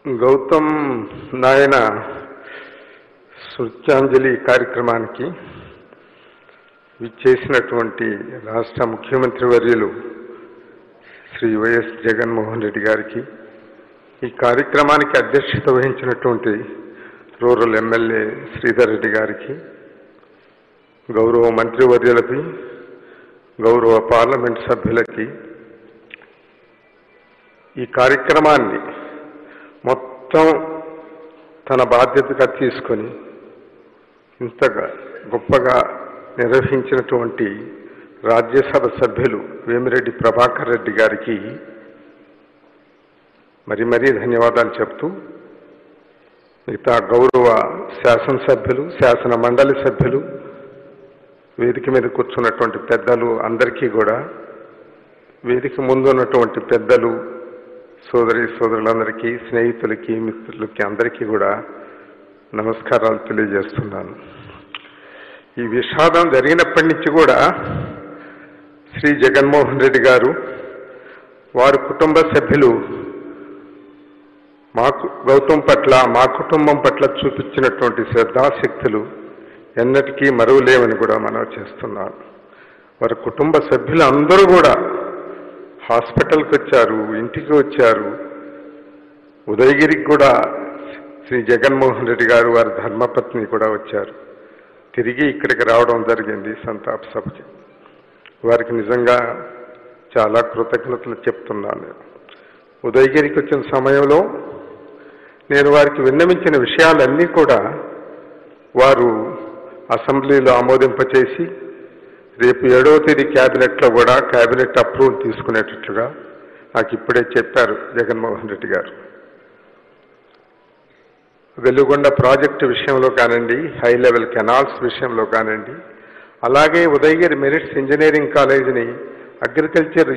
గౌతమ్ నాయన శృత్యాంజలి కార్యక్రమానికి విచ్చేసినటువంటి రాష్ట్ర ముఖ్యమంత్రి వర్యులు శ్రీ వైఎస్ జగన్మోహన్ రెడ్డి గారికి, ఈ కార్యక్రమానికి అధ్యక్షత వహించినటువంటి రూరల్ ఎమ్మెల్యే శ్రీధర్ రెడ్డి గారికి, గౌరవ మంత్రివర్యులకి, గౌరవ పార్లమెంట్ సభ్యులకి, ఈ కార్యక్రమాన్ని మొత్తం తన బాధ్యతగా తీసుకొని ఇంతగా గొప్పగా నిర్వహించినటువంటి రాజ్యసభ సభ్యులు వేమిరెడ్డి ప్రభాకర్ రెడ్డి గారికి మరీ ధన్యవాదాలు చెప్తూ, మిగతా గౌరవ శాసనసభ్యులు, శాసన మండలి సభ్యులు, వేదిక మీద కూర్చున్నటువంటి పెద్దలు అందరికీ కూడా, వేదిక ముందు ఉన్నటువంటి పెద్దలు, సోదరులందరికీ, స్నేహితులకి, మిత్రులకి అందరికీ కూడా నమస్కారాలు తెలియజేస్తున్నాను. ఈ విషాదం జరిగినప్పటి నుంచి కూడా శ్రీ జగన్మోహన్ రెడ్డి గారు, వారి కుటుంబ సభ్యులు గౌతమ్ పట్ల, మా కుటుంబం పట్ల చూపించినటువంటి శ్రద్ధాశక్తులు ఎన్నటికీ మరువలేవని కూడా మనవి చేస్తున్నాను. వారి కుటుంబ సభ్యులు అందరూ కూడా హాస్పిటల్కి వచ్చారు, ఇంటికి వచ్చారు. ఉదయగిరికి కూడా శ్రీ జగన్మోహన్ రెడ్డి గారు, వారి ధర్మపత్ని కూడా వచ్చారు. తిరిగి ఇక్కడికి రావడం జరిగింది సంతాప సభకి. వారికి నిజంగా చాలా కృతజ్ఞతలు చెప్తున్నాను. ఉదయగిరికి వచ్చిన సమయంలో నేను వారికి విన్నవించిన విషయాలన్నీ కూడా వారు అసెంబ్లీలో ఆమోదింపచేసి రేపు 7వ తేదీ క్యాబినెట్లో కూడా క్యాబినెట్ అప్రూవల్ తీసుకునేటట్లుగా నాకు ఇప్పుడే చెప్పారు జగన్మోహన్ రెడ్డి గారు. వెలుగొండ ప్రాజెక్టు విషయంలో కానివ్వండి, హై లెవెల్ కెనాల్స్ విషయంలో కానివ్వండి, అలాగే ఉదయగిరి మెరిట్స్ ఇంజనీరింగ్ కాలేజీని అగ్రికల్చర్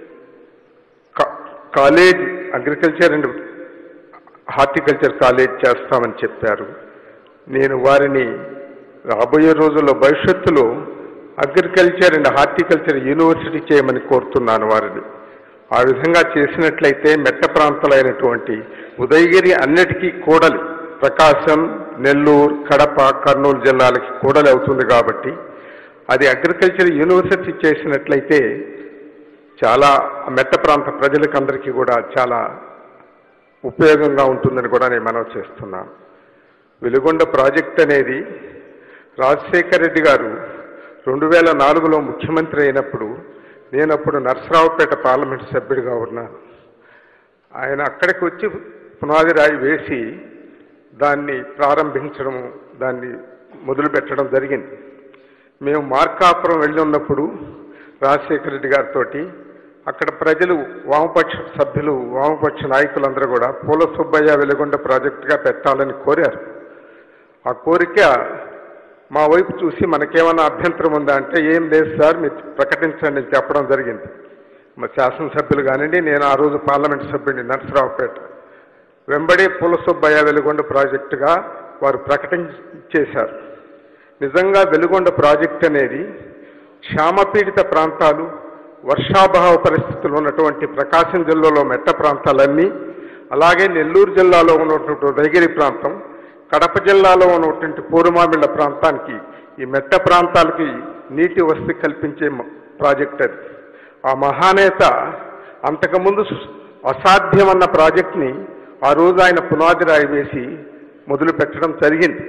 అండ్ హార్టికల్చర్ కాలేజ్ చేస్తామని చెప్పారు. నేను వారిని రాబోయే రోజుల్లో భవిష్యత్తులో అగ్రికల్చర్ అండ్ హార్టికల్చర్ యూనివర్సిటీ చేయమని కోరుతున్నాను వారిని. ఆ విధంగా చేసినట్లయితే మెట్ట ప్రాంతాలైనటువంటి ఉదయగిరి అన్నిటికీ కూడలి, ప్రకాశం, నెల్లూరు, కడప, కర్నూలు జిల్లాలకి కూడలి అవుతుంది. కాబట్టి అది అగ్రికల్చర్ యూనివర్సిటీ చేసినట్లయితే చాలా మెట్ట ప్రాంత ప్రజలకు అందరికీ కూడా చాలా ఉపయోగంగా ఉంటుందని కూడా నేను మనవి చేస్తున్నాను. వెలుగొండ ప్రాజెక్ట్ అనేది రాజశేఖర రెడ్డి గారు 2004లో ముఖ్యమంత్రి అయినప్పుడు, నేనప్పుడు నర్సరావుపేట పార్లమెంట్ సభ్యుడిగా ఉన్నాను. ఆయన అక్కడికి వచ్చి పునాది రాయి వేసి దాన్ని ప్రారంభించడం, దాన్ని మొదలుపెట్టడం జరిగింది. మేము మార్కాపురం వెళ్ళి ఉన్నప్పుడు రాజశేఖర రెడ్డి గారితో అక్కడ ప్రజలు, వామపక్ష సభ్యులు, వామపక్ష నాయకులందరూ కూడా పూల సుబ్బయ్య వెలుగొండ ప్రాజెక్టుగా పెట్టాలని కోరారు. ఆ కోరిక మా వైపు చూసి మనకేమన్నా అభ్యంతరం ఉందా అంటే, ఏం లేదు సార్, మీరు ప్రకటించండి అని చెప్పడం జరిగింది. మా శాసనసభ్యులు కానివ్వండి, నేను ఆ రోజు పార్లమెంట్ సభ్యుడిని నర్సరావుపేట, వెంబడే పూల సుబ్బయ్య వెలుగొండ ప్రాజెక్టుగా వారు ప్రకటించేశారు. నిజంగా వెలుగొండ ప్రాజెక్ట్ అనేది క్షామపీడిత ప్రాంతాలు, వర్షాభావ పరిస్థితులు ఉన్నటువంటి ప్రకాశం జిల్లాలో మెట్ట ప్రాంతాలన్నీ, అలాగే నెల్లూరు జిల్లాలో ఉన్నటువంటి ఉదయగిరి ప్రాంతం, కడప జిల్లాలో ఉన్నటువంటి పూర్వమామిళ్ళ ప్రాంతానికి, ఈ మెట్ట ప్రాంతాలకి నీటి వసతి కల్పించే ప్రాజెక్ట్ అది. ఆ మహానేత అంతకుముందు అసాధ్యమన్న ప్రాజెక్ట్ని ఆ రోజు ఆయన పునాది రాయి వేసి మొదలు పెట్టడం జరిగింది.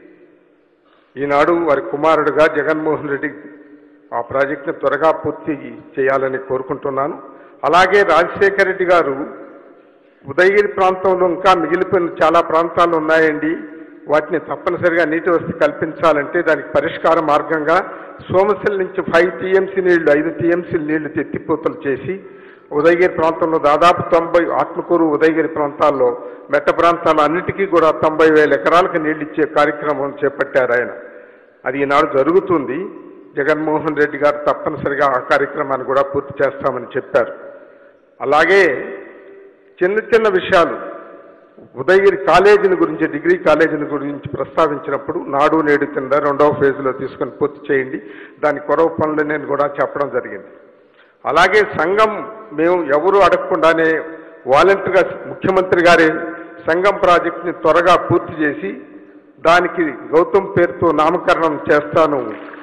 ఈనాడు వారి కుమారుడుగా జగన్మోహన్ రెడ్డి ఆ ప్రాజెక్టును త్వరగా పూర్తి చేయాలని కోరుకుంటున్నాను. అలాగే రాజశేఖర రెడ్డి గారు ఉదయగిరి ప్రాంతంలో ఇంకా మిగిలిపోయిన చాలా ప్రాంతాలు ఉన్నాయండి, వాటిని తప్పనిసరిగా నీటి వసతి కల్పించాలంటే దానికి పరిష్కార మార్గంగా సోమశిల నుంచి 5 టీఎంసీ నీళ్లు, 5 టీఎంసీ నీళ్లు ఎత్తిపోతలు చేసి ఉదయగిరి ప్రాంతంలో దాదాపు 90, ఆత్మకూరు, ఉదయగిరి ప్రాంతాల్లో మెట్ట ప్రాంతాలు అన్నిటికీ కూడా 90,000 ఎకరాలకు నీళ్లు ఇచ్చే కార్యక్రమం చేపట్టారు ఆయన. అది ఈనాడు జరుగుతుంది. జగన్మోహన్ రెడ్డి గారు తప్పనిసరిగా ఆ కార్యక్రమాన్ని కూడా పూర్తి చేస్తామని చెప్పారు. అలాగే చిన్న విషయాలు, ఉదయగిరి కాలేజీని గురించి, డిగ్రీ కాలేజీని గురించి ప్రస్తావించినప్పుడు నాడు నేడు కింద 2వ ఫేజ్లో తీసుకొని పూర్తి చేయండి, దాని కొరవ పనులు నేను కూడా చెప్పడం జరిగింది. అలాగే సంఘం మేము ఎవరు అడగకుండానే వాలంటీర్గా ముఖ్యమంత్రి గారే సంగం ప్రాజెక్టుని త్వరగా పూర్తి చేసి దానికి గౌతమ్ పేరుతో నామకరణం చేస్తాను.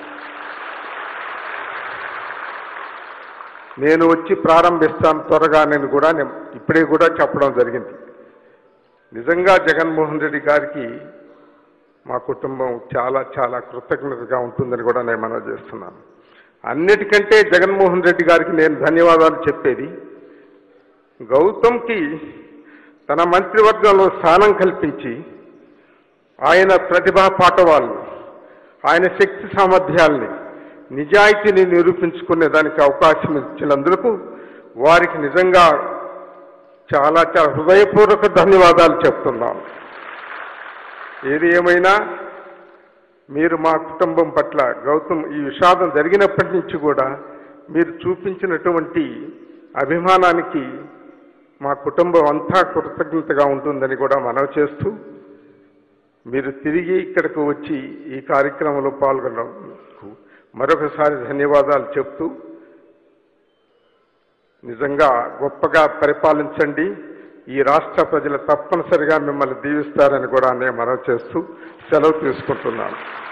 నేను వచ్చి ప్రారంభిస్తాను త్వరగా నేను కూడా ఇప్పుడే కూడా చెప్పడం జరిగింది. నిజంగా జగన్మోహన్ రెడ్డి గారికి మా కుటుంబం చాలా చాలా కృతజ్ఞతగా ఉంటుందని కూడా నేను మనవి చేస్తున్నాను. అన్నిటికంటే జగన్మోహన్ రెడ్డి గారికి నేను ధన్యవాదాలు చెప్పేది, గౌతమ్కి తన మంత్రివర్గంలో స్థానం కల్పించి ఆయన ప్రతిభా పాఠవాళ్ళు, ఆయన శక్తి సామర్థ్యాల్ని, నిజాయితీని నిరూపించుకునే దానికి అవకాశం ఇచ్చినందుకు వారికి నిజంగా చాలా చాలా హృదయపూర్వక ధన్యవాదాలు చెప్తున్నాను. ఏది ఏమైనా మీరు మా కుటుంబం పట్ల గౌతమ్ ఈ విషాదం జరిగినప్పటి నుంచి కూడా మీరు చూపించినటువంటి అభిమానానికి మా కుటుంబం అంతా కృతజ్ఞతగా ఉంటుందని కూడా మనవి చేస్తూ, మీరు తిరిగి ఇక్కడికి వచ్చి ఈ కార్యక్రమంలో పాల్గొన్నందుకు మరొకసారి ధన్యవాదాలు చెప్తూ, నిజంగా గొప్పగా పరిపాలించండి, ఈ రాష్ట్ర ప్రజలు తప్పనిసరిగా మిమ్మల్ని దీవిస్తారని కూడా నేను మనవి చేస్తూ సెలవు తీసుకుంటున్నాను.